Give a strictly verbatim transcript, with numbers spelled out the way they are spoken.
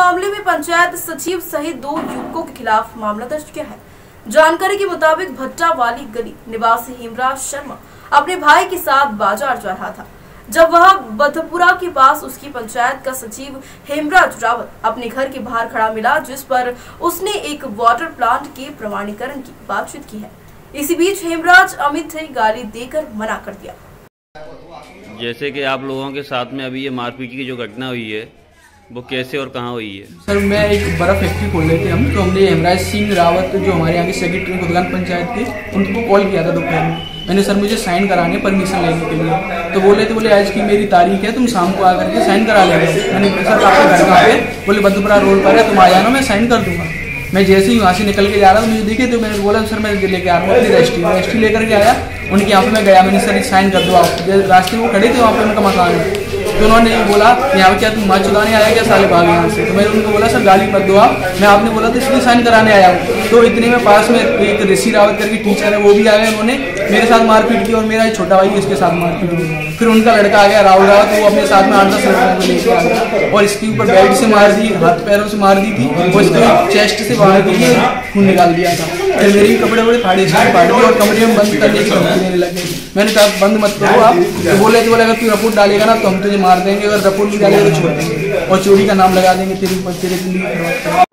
मामले में पंचायत सचिव सहित दो युवकों के खिलाफ मामला दर्ज किया है। जानकारी के मुताबिक भट्टा वाली गली निवासी हेमराज शर्मा अपने भाई के साथ बाजार जा रहा था, जब वह बथपुरा के पास उसकी पंचायत का सचिव हेमराज रावत अपने घर के बाहर खड़ा मिला, जिस पर उसने एक वाटर प्लांट के प्रमाणीकरण की बातचीत की है। इसी बीच हेमराज अमित ने गाली देकर मना कर दिया। जैसे कि आप लोगों के साथ में अभी ये मारपीट की जो घटना हुई है वो कैसे और कहाँ हुई है? सर, मैं एक बर्फ फैक्ट्री खोल रहे थे हम, तो हमने हेमराज सिंह रावत जो हमारे यहाँ के सेक्रेटरी खुदगान पंचायत के, उनको कॉल किया था दोपहर में। मैंने सर मुझे साइन कराने परमिशन लेने के लिए, तो बोले थे बोले आज की मेरी तारीख है, तुम शाम को आकर के साइन करा लेंगे। मैंने सर आपके घर कहाँ पे? बोले बथपुरा रोड पर है, तुम आ जाना, मैं साइन कर दूंगा। मैं जैसे ही वहाँ से निकल के जा रहा था, मुझे देखे तो मैंने बोला सर मैं लेके आ रहा हूँ अपनी रजिस्ट्री रजिस्ट्री लेकर के आया। उनके यहाँ पे मैं गया, मैंने सर साइन कर दो आप। रास्ते में वो खड़े थे, वहाँ पे उनका मकान है, तो उन्होंने ये बोला यहाँ पे क्या तुम माँ चुकाने आया क्या साले भाग यहाँ से? तो मैंने उनको बोला सर गाली मत दो आप, मैं आपने बोला तो इसलिए साइन कराने आया हूँ। तो इतने में पास में एक ऋषि रावत करके टीचर है, वो भी आ गए। उन्होंने मेरे साथ मारपीट की और मेरा एक छोटा भाई इसके साथ मारपीट की। फिर उनका लड़का आ गया राहुल रावत, वो अपने साथ में आठ दस लड़कों को लेकर आ गया और इसके ऊपर बेल्ट से मार दी, हाथ पैरों से मार दी थी और इसके चेस्ट से बाहर के लिए खून निकाल दिया था। फिर मेरे भी कपड़े वपड़े फाड़े फाड़ दिए और कमरे में बंद करने की धमकी देने लगे। मैंने कहा बंद मत करो आप, तो बोले तो बोले अगर तू रिपोर्ट डालेगा ना तो हम तुझे मार देंगे, अगर रिपोर्ट नहीं डालेगा तो छोड़ देंगे और चोरी का नाम लगा देंगे तेरे ऊपर, तेरे जिंदगी खराब।